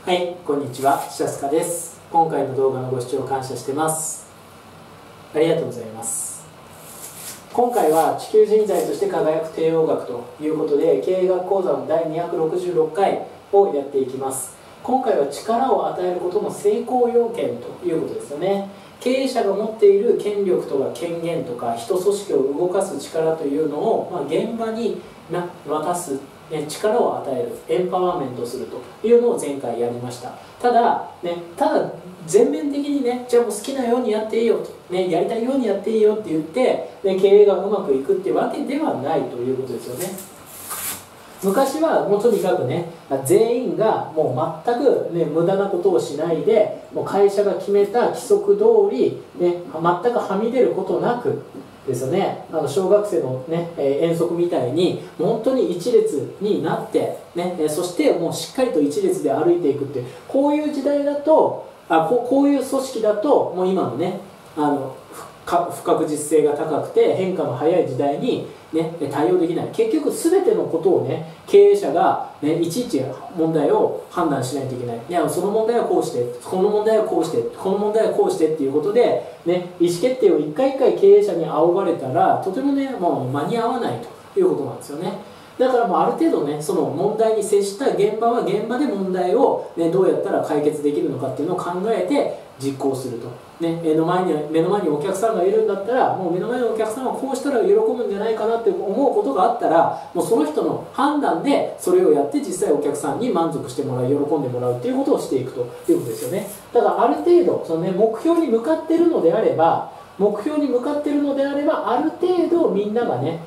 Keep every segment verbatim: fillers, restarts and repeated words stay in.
はい、こんにちは、しゃすかです。今回の動画のご視聴感謝してます。ありがとうございます。今回は地球人材として輝く帝王学ということで、経営学講座のだいにひゃくろくじゅうろっかいをやっていきます。今回は力を与えることの成功要件ということですよね。経営者が持っている権力とか権限とか人組織を動かす力というのを、まあ、現場に渡す力を与える、エンパワーメントするというのを前回やりました。ただ、ね、ただ全面的にね、じゃあもう好きなようにやっていいよと、ね、やりたいようにやっていいよって言って、ね、経営がうまくいくっていうわけではないということですよね。昔はもうとにかくね、全員がもう全く、ね、無駄なことをしないで、もう会社が決めた規則通り、ね、全くはみ出ることなくですよね、あの小学生の、ね、遠足みたいに本当に一列になって、ね、そしてもうしっかりと一列で歩いていくっていう、こういう時代だとあこう、こういう組織だともう今のね、あの不確実性が高くて変化の早い時代に、ね、対応できない。結局全てのことをね、経営者が、ね、いちいち問題を判断しないといけない。いや、その問題はこうして、この問題はこうして、この問題はこうしてっていうことで、ね、意思決定を一回一回経営者に仰がれたらとてもね、もう間に合わないということなんですよね。だからもうある程度ね、その問題に接した現場は現場で問題を、ね、どうやったら解決できるのかっていうのを考えて実行すると、ね、目の前に目の前にお客さんがいるんだったら、もう目の前のお客さんはこうしたら喜ぶんじゃないかなって思うことがあったら、もうその人の判断でそれをやって実際お客さんに満足してもらう、喜んでもらうっていうことをしていくということですよね。だからある程度その、ね、目標に向かっているのであれば目標に向かっているのであればある程度みんながね、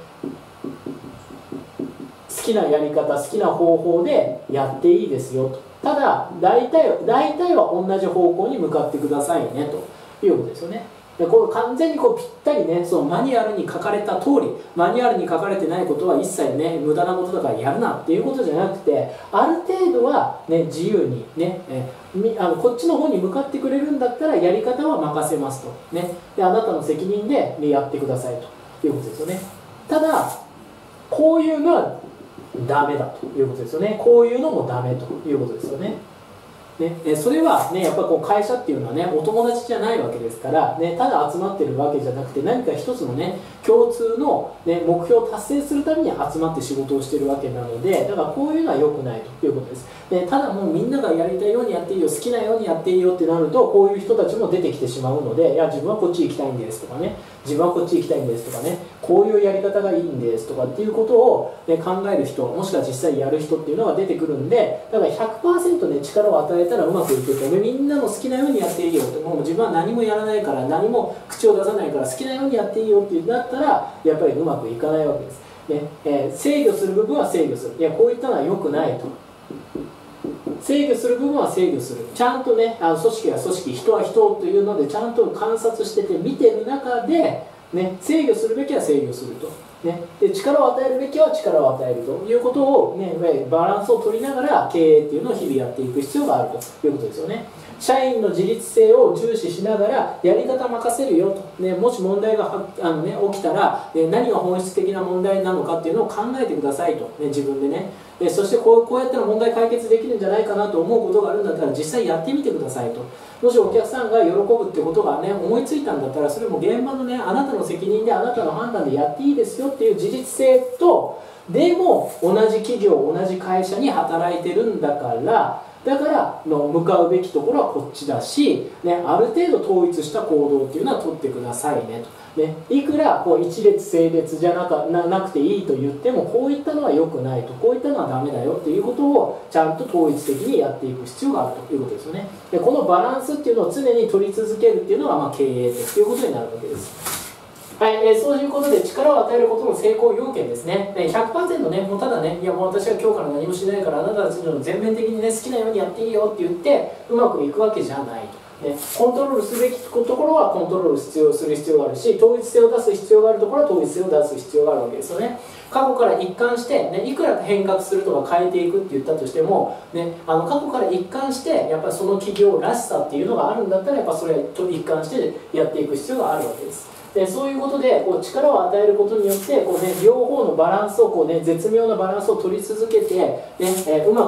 好きなやり方、好きな方法でやっていいですよと。ただ大体、大体は同じ方向に向かってくださいねということですよね。でこれ完全にこうぴったりね、そのマニュアルに書かれた通り、マニュアルに書かれてないことは一切ね、無駄なことだからやるなっていうことじゃなくて、ある程度は、ね、自由にね、えあのこっちの方に向かってくれるんだったらやり方は任せますと、ね、であなたの責任で、ね、やってくださいということですよね。ただこういうのはダメだということですよね。こういうのもダメということですよね。ね、それは、ね、やっぱこう会社っていうのはね、お友達じゃないわけですから、ね、ただ集まってるわけじゃなくて、何か一つのね、共通の、ね、目標を達成するために集まって仕事をしているわけなので、だからこういうのは良くないということです。でただもうみんながやりたいようにやっていいよ、好きなようにやっていいよってなると、こういう人たちも出てきてしまうので、いや自分はこっち行きたいんですとかね、自分はこっち行きたいんですとかね、こういうやり方がいいんですとかっていうことを、ね、考える人、もしくは実際やる人っていうのが出てくるんで、だから ひゃくパーセント ね、力を与えたらうまくいくと、みんなの好きなようにやっていいよって、もう自分は何もやらないから、何も口を出さないから好きなようにやっていいよってなったら、やっぱりうまくいかないわけです。ねえー、制御する部分は制御する。いや、こういったのは良くないと。制御する部分は制御する。ちゃんとね、あの組織は組織、人は人というので、ちゃんと観察してて見てる中で、ね、制御するべきは制御すると。ね、で力を与えるべきは力を与えるということを、ね、バランスを取りながら経営っていうのを日々やっていく必要があるということですよね。社員の自立性を重視しながらやり方任せるよと、ね、もし問題がはあの、ね、起きたら、ね、何が本質的な問題なのかっていうのを考えてくださいと、ね、自分でね。でそしてこう、こうやったら問題解決できるんじゃないかなと思うことがあるんだったら実際やってみてくださいと。もしお客さんが喜ぶってことがね、思いついたんだったら、それも現場のね、あなたの責任であなたの判断でやっていいですよっていう自立性と、でも同じ企業、同じ会社に働いてるんだからだからの向かうべきところはこっちだし、ね、ある程度統一した行動っていうのは取ってくださいねと、ね、いくらこう一列整列じゃなか な, なくていいと言っても、こういったのは良くないと、こういったのはダメだよっていうことをちゃんと統一的にやっていく必要があるということですよね。でこのバランスっていうのを常に取り続けるっていうのが、まあ、経営ということになるわけです。はい、えー、そういうことで力を与えることの成功要件ですね。ひゃくパーセント ね、もうただね、いやもう私は今日から何もしないからあなたたちの全面的にね、好きなようにやっていいよって言ってうまくいくわけじゃないと。ね、コントロールすべきところはコントロール必要する必要があるし、統一性を出す必要があるところは統一性を出す必要があるわけですよね。過去から一貫して、ね、いくら変革するとか変えていくって言ったとしても、ね、あの過去から一貫してやっぱりその企業らしさっていうのがあるんだったら、やっぱそれと一貫してやっていく必要があるわけです。でそういうことでこう力を与えることによってこう、ね、両方のバランスをこう、ね、絶妙なバランスを取り続けて、ねえー、うまく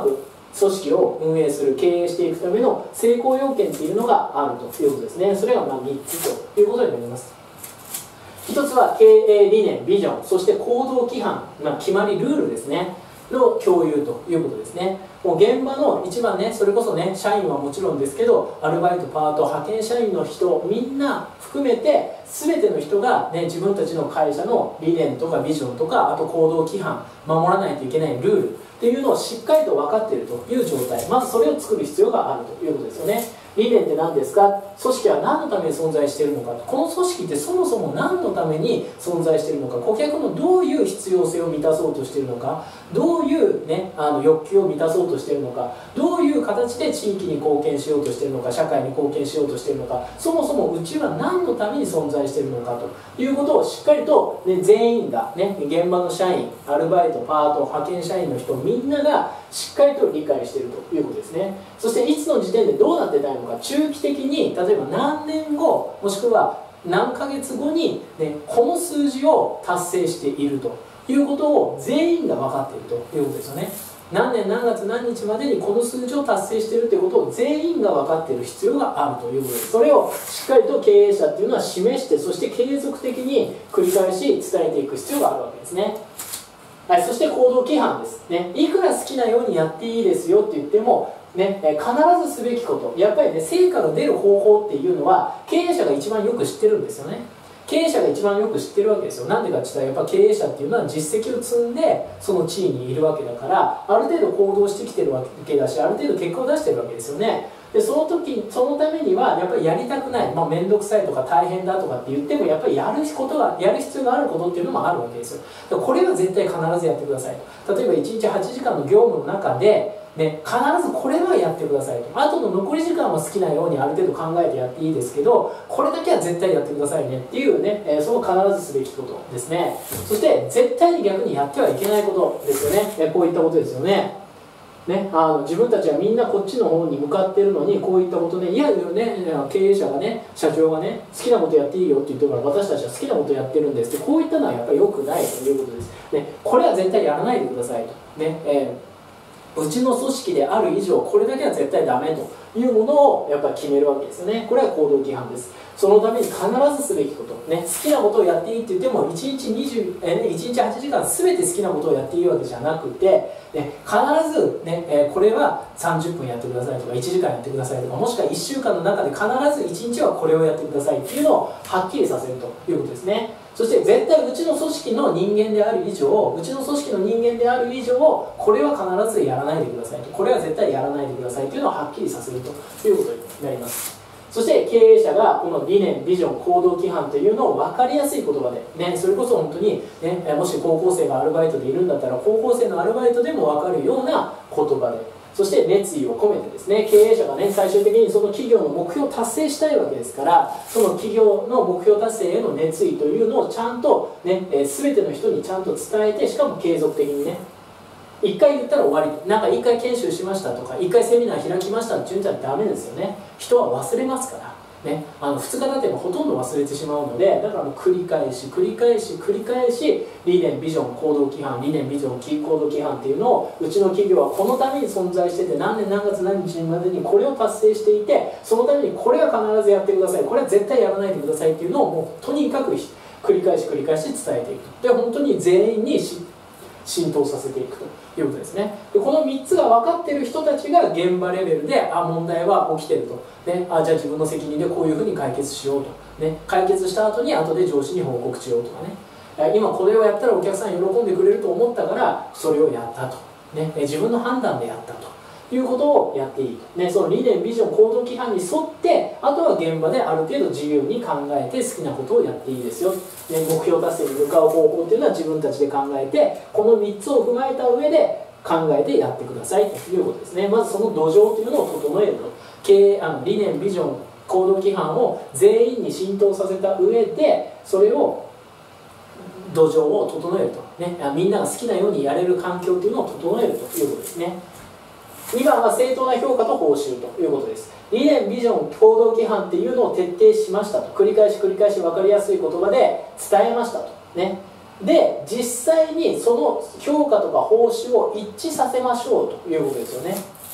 組織を運営する、経営していくための成功要件っていうのがあるということですね。それがまあみっつということになります。ひとつは経営理念、ビジョン、そして行動規範、まあ、決まりルールですねの共有ということですね。もう現場の一番ね、それこそね、社員はもちろんですけど、アルバイト、パート、派遣社員の人みんな含めて全ての人が、ね、自分たちの会社の理念とかビジョンとか、あと行動規範、守らないといけないルールっていうのをしっかりと分かっているという状態、まずそれを作る必要があるということですよね。理念って何ですか、組織は何のために存在しているのか、この組織ってそもそも何のために存在しているのか、顧客のどういう必要性を満たそうとしているのか、どういう、ね、あの欲求を満たそうとしているのか、どういう形で地域に貢献しようとしているのか、社会に貢献しようとしているのか、そもそもうちは何のために存在しているのかということをしっかりと、ね、全員が、ね、現場の社員、アルバイト、パート、派遣社員の人みんながしっかりと理解しているということですね。そしていつの時点でどうなってたいのか、中期的に例えば何年後もしくは何ヶ月後に、ね、この数字を達成しているということを全員が分かっているということですよね。何年何月何日までにこの数字を達成しているということを全員が分かっている必要があるということです。それをしっかりと経営者っていうのは示して、そして継続的に繰り返し伝えていく必要があるわけですね。はい、そして行動規範です、ね、いくら好きなようにやっていいですよって言っても、ね、必ずすべきこと、やっぱりね、成果が出る方法っていうのは経営者が一番よく知ってるんですよね。経営者が一番よく知ってるわけですよ。なんでかって言ったら、やっぱ経営者っていうのは実績を積んでその地位にいるわけだから、ある程度行動してきてるわけだし、ある程度結果を出してるわけですよね。でその時そのためにはやっぱりやりたくない、まあ、面倒くさいとか大変だとかって言っても、やっぱりやることがやる必要があることっていうのもあるわけですよ。だからこれは絶対必ずやってくださいと。例えばいちにちはちじかんの業務の中で、ね、必ずこれはやってくださいと。あとの残り時間は好きなようにある程度考えてやっていいですけど、これだけは絶対やってくださいねっていうね、えー、その必ずすべきことですね。そして絶対に逆にやってはいけないことですよね。えー、こういったことですよね。ね、あの自分たちはみんなこっちの方に向かってるのに、こういったことね、いやね、経営者がね、社長がね、好きなことやっていいよって言ってるから、私たちは好きなことやってるんですって、こういったのはやっぱり良くないということです、ね、これは絶対やらないでくださいと、ねえー、うちの組織である以上これだけは絶対ダメというものをやっぱり決めるわけですよね。これは行動規範です。そのために必ずすべきこと、ね、好きなことをやっていいって言ってもいちにちにじゅう、えーね、いちにちはちじかん全て好きなことをやっていいわけじゃなくて、ね、必ず、ねえー、これはさんじゅっぷんやってくださいとかいちじかんやってくださいとか、もしくはいっしゅうかんの中で必ずいちにちはこれをやってくださいっていうのをはっきりさせるということですね。そして絶対うちの組織の人間である以上、うちの組織の人間である以上、これは必ずやらないでくださいと、これは絶対やらないでくださいというのをはっきりさせるということになります。そして経営者がこの理念、ビジョン、行動規範というのを分かりやすい言葉で、ね、それこそ本当に、ね、もし高校生がアルバイトでいるんだったら、高校生のアルバイトでも分かるような言葉で、そして熱意を込めてですね、経営者がね、最終的にその企業の目標を達成したいわけですから、その企業の目標達成への熱意というのをちゃんと、ね、えー、全ての人にちゃんと伝えて、しかも継続的にね、一回言ったら終わり、なんか一回研修しましたとか一回セミナー開きましたって言うんじゃダメですよね。人は忘れますからね、あのふつか経てばほとんど忘れてしまうので、だからもう繰り返し繰り返し繰り返し理念ビジョン行動規範、理念ビジョン行動規範っていうのを、うちの企業はこのために存在してて、何年何月何日までにこれを達成していて、そのためにこれは必ずやってください、これは絶対やらないでくださいっていうのをもうとにかく繰り返し繰り返し伝えていくと。で本当に全員にし浸透させていくということですね。でこのみっつが分かっている人たちが現場レベルで、あ問題は起きてると、ね、あじゃあ自分の責任でこういうふうに解決しようと、ね、解決した後に後で上司に報告しようとかね、今これをやったらお客さん喜んでくれると思ったからそれをやったと、ね、自分の判断でやったということをやっていいと、ね、その理念ビジョン行動規範に沿って、あとは現場である程度自由に考えて好きなことをやっていいですよ、ね、目標達成に向かう方法っていうのは自分たちで考えて、このみっつを踏まえた上で考えてやってくださいということですね。まずその土壌というのを整えると、経営あの理念ビジョン行動規範を全員に浸透させた上で、それを土壌を整えると、ね、みんなが好きなようにやれる環境というのを整えるということですね。にばんは正当な評価と報酬ということです。理念ビジョン行動規範っていうのを徹底しましたと、繰り返し繰り返し分かりやすい言葉で伝えましたと、ね、で実際にその評価とか報酬を一致させましょうということですよね。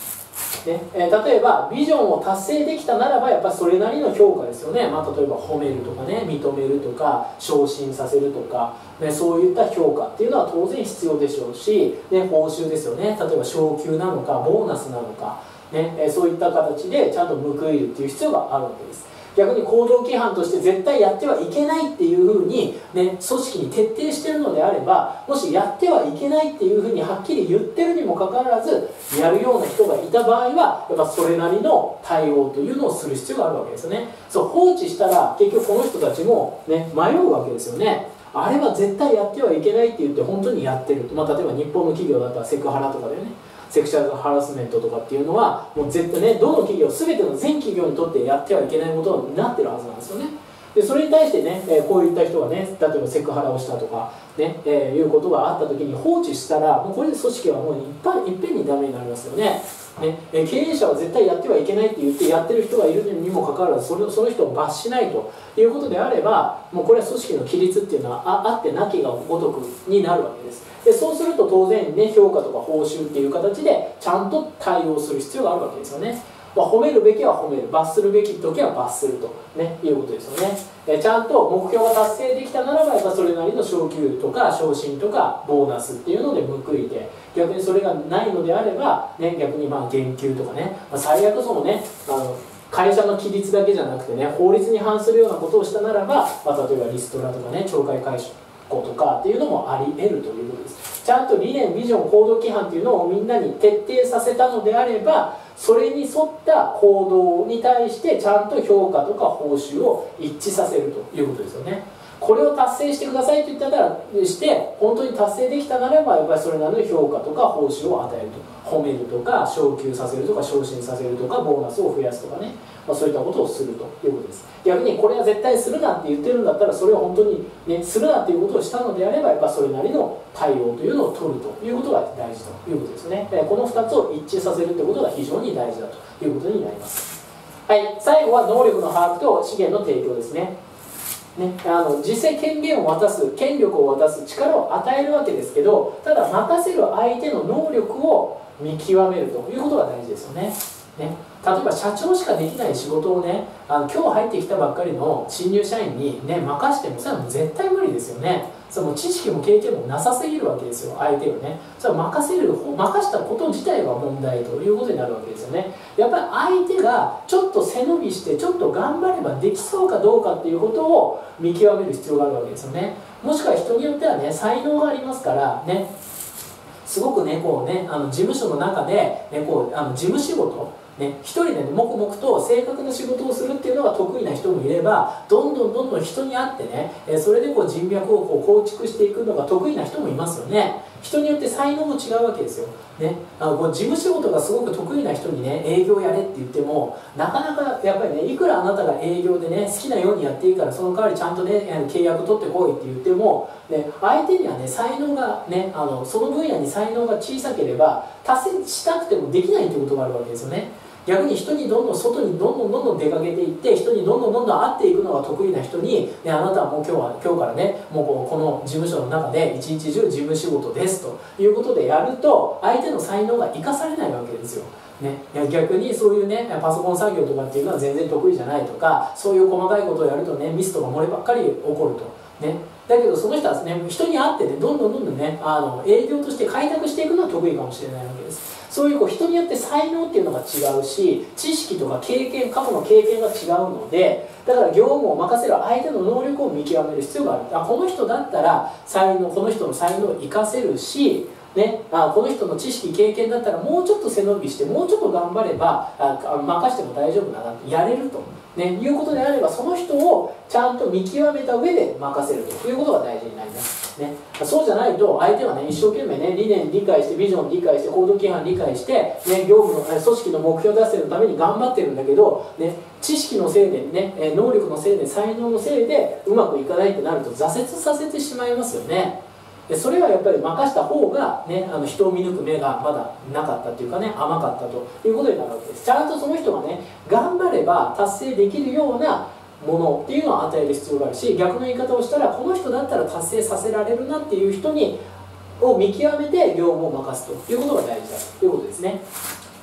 ねえー、例えばビジョンを達成できたならばやっぱりそれなりの評価ですよね、まあ、例えば褒めるとかね、認めるとか昇進させるとか、ね、そういった評価っていうのは当然必要でしょうし、ね、報酬ですよね、例えば昇給なのかボーナスなのか、ねえー、そういった形でちゃんと報いるっていう必要があるわけです。逆に行動規範として絶対やってはいけないっていうふうに、ね、組織に徹底しているのであれば、もしやってはいけないっていうふうにはっきり言ってるにもかかわらずやるような人がいた場合はやっぱそれなりの対応というのをする必要があるわけですよね。そう放置したら結局この人たちも、ね、迷うわけですよね。あれは絶対やってはいけないって言って本当にやってると、まあ、例えば日本の企業だったらセクハラとかだよね、セクシャルハラスメントとかっていうのはもう絶対ね、どの企業全ての全企業にとってやってはいけないことになってるはずなんですよね。でそれに対してね、えー、こういった人がね、例えばセクハラをしたとかね、えー、いうことがあった時に放置したらもうこれで組織はもういっぱいいっぺんにダメになりますよね。ね、え経営者は絶対やってはいけないって言ってやってる人がいるにもかかわらずそれその人を罰しないということであれば、もうこれは組織の規律っていうのは あ, あってなきがごとくになるわけです。でそうすると当然ね、評価とか報酬っていう形でちゃんと対応する必要があるわけですよね。まあ、褒めるべきは褒める、罰するべき時は罰すると、ね、いうことですよね。えちゃんと目標が達成できたならばやっぱそれなりの昇給とか昇進とかボーナスっていうので報いて、逆にそれがないのであれば、ね、逆にまあ減給とかね、まあ、最悪そのねあの会社の規律だけじゃなくてね、法律に反するようなことをしたならば、まあ、例えばリストラとかね、懲戒解雇とかっていうのもあり得るということです。ちゃんと理念、ビジョン、行動規範っていうのをみんなに徹底させたのであれば、それに沿った行動に対してちゃんと評価とか報酬を一致させるということですよね。これを達成してくださいと言ったらして本当に達成できたならばやっぱりそれなりの評価とか報酬を与えると、褒めるとか昇給させるとか昇進させるとかボーナスを増やすとかね、まあ、そういったことをするということです。逆にこれは絶対するなって言ってるんだったらそれを本当に、ね、するなっていうことをしたのであればやっぱそれなりの対応というのを取るということが大事ということですね。このふたつを一致させるということが非常に大事だということになります。はい、最後は能力の把握と資源の提供ですね。ね、あの実際権限を渡す、権力を渡す力を与えるわけですけど、ただ任せる相手の能力を見極めるということが大事ですよね。ね、例えば社長しかできない仕事をね、あの今日入ってきたばっかりの新入社員に、ね、任してもそれはもう絶対無理ですよね。その知識も経験もなさすぎるわけですよ、相手をね。それは任せる任したこと自体が問題ということになるわけですよね。やっぱり相手がちょっと背伸びしてちょっと頑張ればできそうかどうかっていうことを見極める必要があるわけですよね。もしくは人によってはね、才能がありますからね、すごくねこうねあの事務所の中で、ね、こうあの事務仕事ね、一人で、ね、黙々と正確な仕事をするっていうのが得意な人もいれば、どんどんどんどん人に会ってね、えそれでこう人脈をこう構築していくのが得意な人もいますよね。人によって才能も違うわけですよ、ね、あのこう事務仕事がすごく得意な人にね営業やれって言ってもなかなかやっぱりね、いくらあなたが営業でね好きなようにやっていいからその代わりちゃんとね契約取ってこいって言っても、ね、相手にはね才能がねあのその分野に才能が小さければ達成したくてもできないということがあるわけですよね。逆に人にどんどん外にどんどんどんどん出かけていって人にどんどんどんどん会っていくのが得意な人に、ね、あなたはもう今日は今日からねもうこうこの事務所の中で一日中事務仕事ですということでやると相手の才能が生かされないわけですよ。ね、いや逆にそういうねパソコン作業とかっていうのは全然得意じゃないとか、そういう細かいことをやるとねミスとか漏ればっかり起こると。ね、だけどその人はですね人に会ってねどんどんどんどんねあの営業として開拓していくのは得意かもしれないわけです。そういうこう人によって才能っていうのが違うし、知識とか経験過去の経験が違うので、だから業務を任せる相手の能力を見極める必要がある。あこの人だったら才能この人の才能を生かせるし、ね、あこの人の知識経験だったらもうちょっと背伸びしてもうちょっと頑張ればあ任しても大丈夫だなってやれると、ね、いうことであればその人をちゃんと見極めた上で任せるということが大事になります、ね、そうじゃないと相手はね一生懸命ね理念理解してビジョン理解して行動規範理解して、ね、業務の組織の目標を出せるために頑張ってるんだけど、ね、知識のせいでね能力のせいで才能のせいでうまくいかないってなると挫折させてしまいますよね。でそれはやっぱり任した方が、ね、あの人を見抜く目がまだなかったというかね甘かったということになるわけです。ちゃんとその人がね頑張れば達成できるようなものっていうのを与える必要があるし、逆の言い方をしたらこの人だったら達成させられるなっていう人にを見極めて業務を任すということが大事だということですね。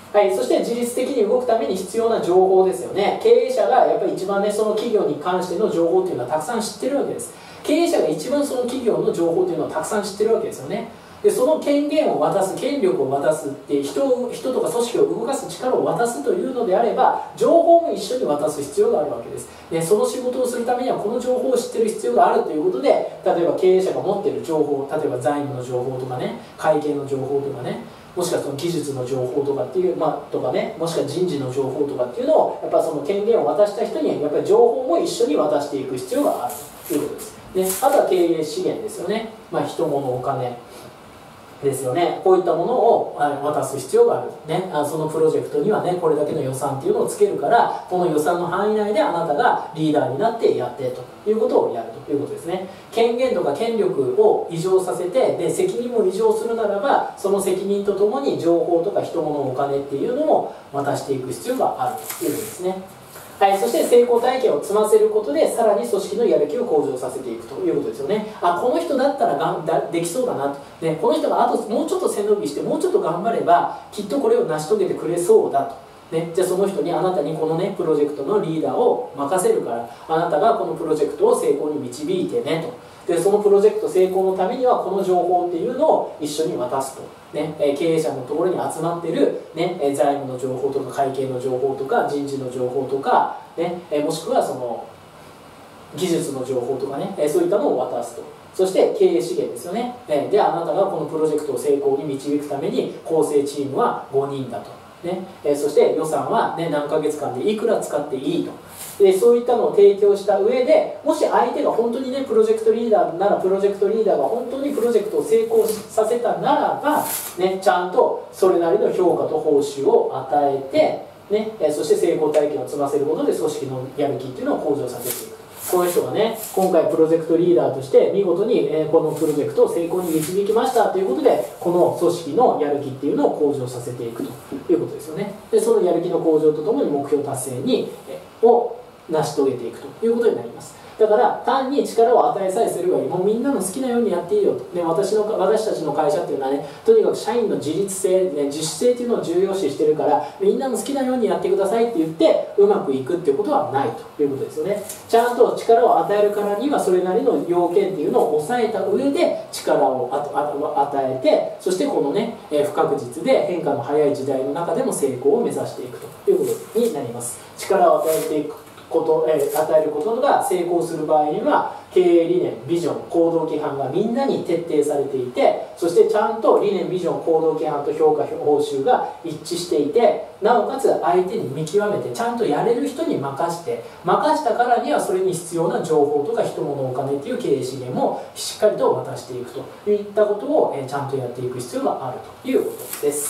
はい、そして自律的に動くために必要な情報ですよね。経営者がやっぱり一番ね、その企業に関しての情報っていうのはたくさん知ってるわけです。経営者が一番その企業の情報っていうのをたくさん知ってるわけですよね。でその権限を渡す、権力を渡すって人を人とか組織を動かす力を渡すというのであれば、情報も一緒に渡す必要があるわけです。でその仕事をするためにはこの情報を知ってる必要があるということで、例えば経営者が持っている情報、例えば財務の情報とかね、会計の情報とかね、もしくはその技術の情報とかっていう、まあ、とかね、もしくは人事の情報とかっていうのをやっぱその権限を渡した人にやっぱり情報も一緒に渡していく必要があるということです。であとは経営資源ですよね、まあ、人物お金ですよね。こういったものを渡す必要がある、ね、そのプロジェクトにはねこれだけの予算っていうのをつけるから、この予算の範囲内であなたがリーダーになってやってということをやるということですね。権限とか権力を異常させて、で責任も異常するならば、その責任とともに情報とか人物お金っていうのも渡していく必要があるということですね。はい、そして成功体験を積ませることで、さらに組織のやる気を向上させていくということですよね。あ、この人だったらがんだできそうだなと、ね、この人があともうちょっと背伸びしてもうちょっと頑張ればきっとこれを成し遂げてくれそうだと、ね、じゃあその人にあなたにこのねプロジェクトのリーダーを任せるから、あなたがこのプロジェクトを成功に導いてねと。でそのプロジェクト成功のためにはこの情報っていうのを一緒に渡すと、ね、経営者のところに集まっている、ね、財務の情報とか会計の情報とか人事の情報とか、ね、もしくはその技術の情報とかね、そういったのを渡すと。そして経営資源ですよね。であなたがこのプロジェクトを成功に導くために構成チームはごにんだと、ね、そして予算は、ね、何ヶ月間でいくら使っていいと。でそういったのを提供した上で、もし相手が本当にねプロジェクトリーダーなら、プロジェクトリーダーが本当にプロジェクトを成功させたならば、ね、ちゃんとそれなりの評価と報酬を与えて、ね、そして成功体験を積ませることで組織のやる気っていうのを向上させていく。この人がね今回プロジェクトリーダーとして見事にこのプロジェクトを成功に導きましたということで、この組織のやる気っていうのを向上させていくということですよね。でそのやる気の向上とともに目標達成にを成し遂げていくということになります。だから単に力を与えさえすればいい、もうみんなの好きなようにやっていいよと。で私の私たちの会社っていうのはね、とにかく社員の自律性、ね、自主性っていうのを重要視してるから、みんなの好きなようにやってくださいって言ってうまくいくっていうことはないということですよね。ちゃんと力を与えるからにはそれなりの要件っていうのを抑えた上で力を与えて、そしてこのね不確実で変化の早い時代の中でも成功を目指していくということになります。力を与えていくこと、えー、与えることが成功する場合には、経営理念、ビジョン、行動規範がみんなに徹底されていて、そしてちゃんと理念、ビジョン、行動規範と評価報酬が一致していて、なおかつ相手に見極めてちゃんとやれる人に任して任したからにはそれに必要な情報とか人物お金っていう経営資源もしっかりと渡していくといったことを、えー、ちゃんとやっていく必要があるということです。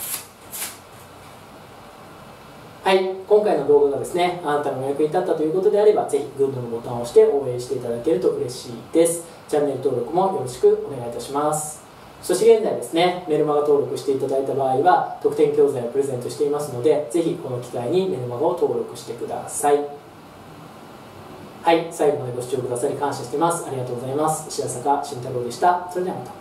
はい、今回の動画がですね、あなたのお役に立ったということであれば、ぜひグッドのボタンを押して応援していただけると嬉しいです。チャンネル登録もよろしくお願いいたします。そして現在ですね、メルマガ登録していただいた場合は、特典教材をプレゼントしていますので、ぜひこの機会にメルマガを登録してください。はい、最後までご視聴くださり感謝しています。ありがとうございます。白坂慎太郎でした。それではまた。